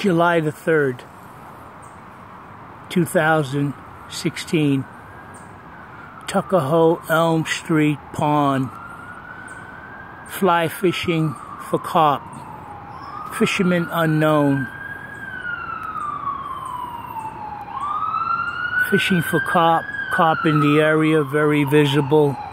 July the 3rd, 2016, Tuckahoe Elm Street Pond, fly fishing for carp, fisherman unknown, fishing for carp in the area, very visible.